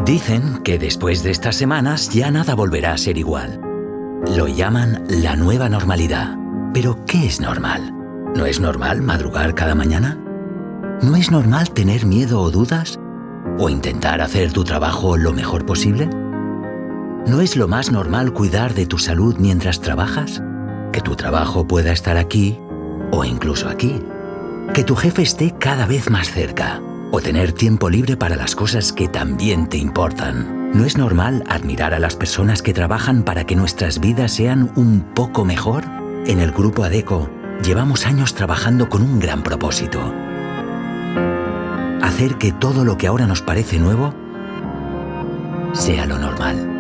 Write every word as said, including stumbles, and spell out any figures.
Dicen que después de estas semanas ya nada volverá a ser igual. Lo llaman la nueva normalidad. ¿Pero qué es normal? ¿No es normal madrugar cada mañana? ¿No es normal tener miedo o dudas? ¿O intentar hacer tu trabajo lo mejor posible? ¿No es lo más normal cuidar de tu salud mientras trabajas? Que tu trabajo pueda estar aquí o incluso aquí. Que tu jefe esté cada vez más cerca. O tener tiempo libre para las cosas que también te importan. ¿No es normal admirar a las personas que trabajan para que nuestras vidas sean un poco mejor? En el Grupo Adecco llevamos años trabajando con un gran propósito. Hacer que todo lo que ahora nos parece nuevo sea lo normal.